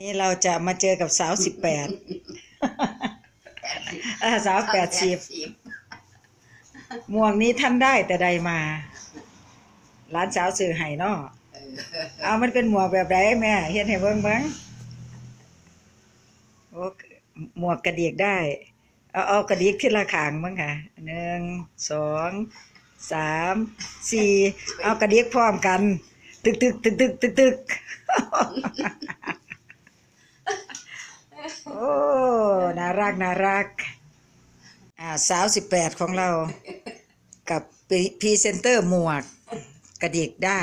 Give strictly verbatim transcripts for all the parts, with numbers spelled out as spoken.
นี่เราจะมาเจอกับสาวสิบแปดสาวแปดสิบหมวกนี้ท่านได้แต่ใดมาร้านสาวซื้อให้เนาะเอามันเป็นหมวกแบบไหนแม่เฮ็ดให้เบิ่งเบิ่งโอ้หมวกกระดิกได้เอาเอากระดิกทีละข้างมั้งค่ะหนึ่งสองสามสี่เอากระดิกพร้อมกันตึกตึกตึกตึกตึกตึกโอ้น่ารักน่ารักอ่าสาวสิบแปดของเรากับพรีเซนเตอร์หมวกกระดิกได้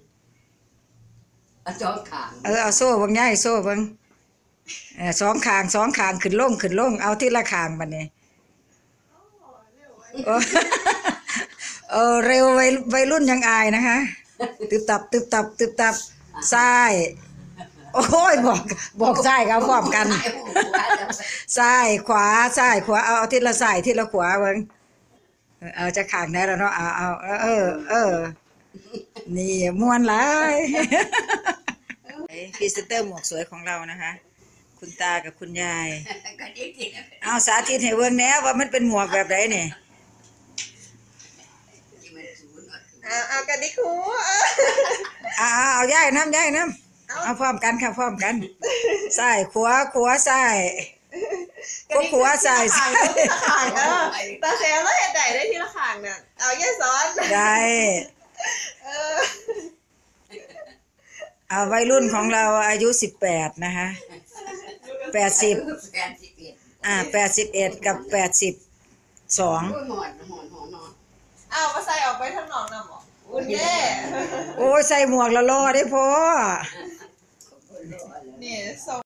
สองขางเออเอาโซ่บังง่ายโซ่บังเออสองขางสองขางขึ้นลงขึ้นลงเอาที่ละขางบัดนี้เออเร็ววัยวัยรุ่นยังอายนะคะตึบตับตึบตับตึบตับซ้ายโอ้ยบอกบอกซ้ายเขาพร้อมกันซ้ายขวาซ้ายขวาเอาทีละซ้ายทีละขวาเบิ่งเอาจะขางได้แล้วเนาะเอาเอาเออเออนี่ม่วนหลายพรีเซนเตอร์หมวกสวยของเรานะคะคุณตากับคุณยายเอาสาธิตให้เบิ่งแหน่ว่ามันเป็นหมวกแบบไหนนี่เอาเอากันดิครูเอาเอาย่ายน้ำย่ายน้ำเอาพร้อมกันค่ะพร้อมกันซ้ายขวาขวาซ้ายขวาขวาซ้ายซ้ายละขางเออตาแซวแล้วเห็นไหนได้ที่ละขางเนี่ยเอาแย่ซ้อนได้เออเอาวัยรุ่นของเราอายุสิบแปดนะคะแปดสิบอ่าแปดสิบเอ็ดกับแปดสิบสองเอามาใส่ออกไปทางหนองน้ำหรออุ่นเย่โอ้ยใส่หมวกละล้อได้พอนี่